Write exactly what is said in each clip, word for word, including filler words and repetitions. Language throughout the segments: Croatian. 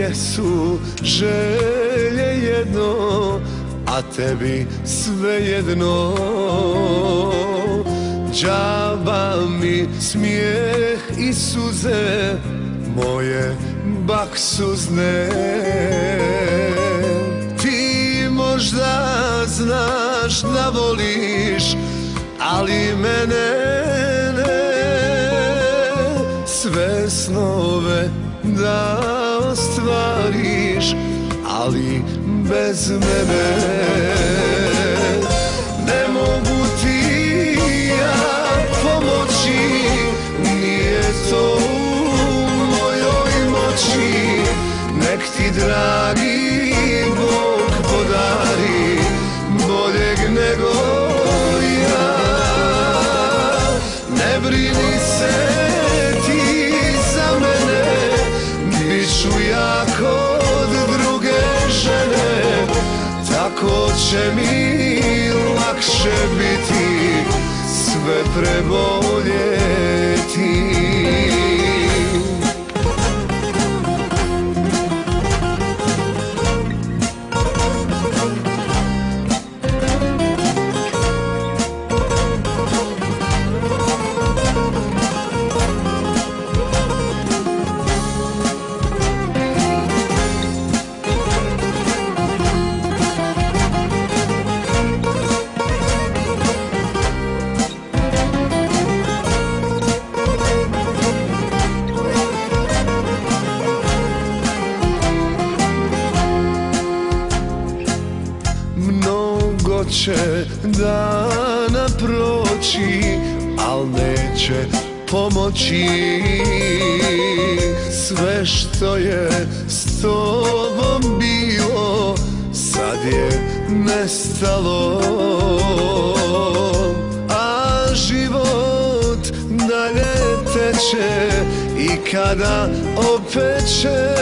moje su želje jedno, a tebi svejedno. Džaba mi smijeh i suze, moje baksuzne. Ti možda znaš da voliš, ali mene ne. Sve snove da ostvariš, ali bez mene. Ne mogu ti ja pomoći, nije to u mojoj moći. Nek ti dragi Bog podari boljeg nego ja. Ne brini se ti za mene, bit ću ja kod druge žene. Tako će mi lakše biti sve preboljeti. Mnogo će dana proći, al neće pomoći. Sve što je s tobom bilo, sad je nestalo. A život dalje teče i kada opeče.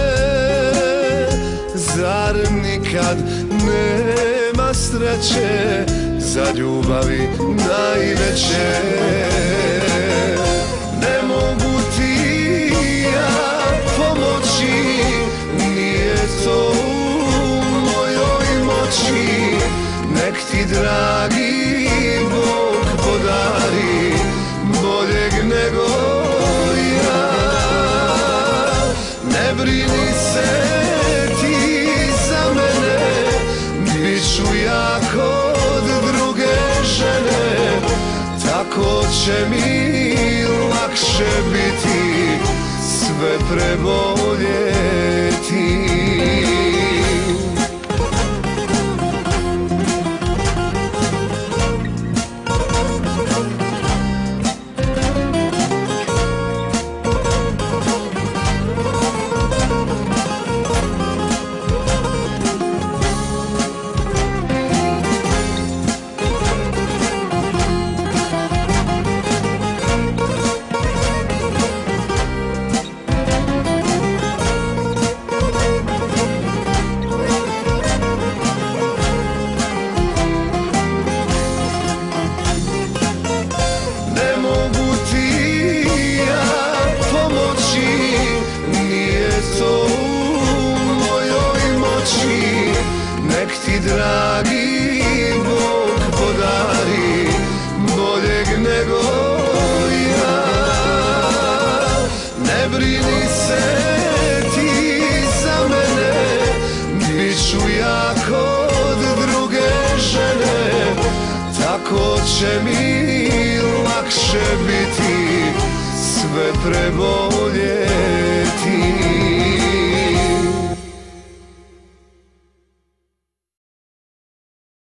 Zar nikad nema sreće za ljubavi najveće? Ne mogu ti ja pomoći, nije to u mojoj moći. Nek ti dragi Bog podari boljeg nego ja. Ne brini se ti za mene, bit ću ja kod druge žene. Tako će mi lakše biti sve preboljeti. Nek ti dragi Bog podari boljeg nego ja. Ne brini se ti za mene, bit ću ja kod druge žene. Tako će mi lakše biti sve preboljeti.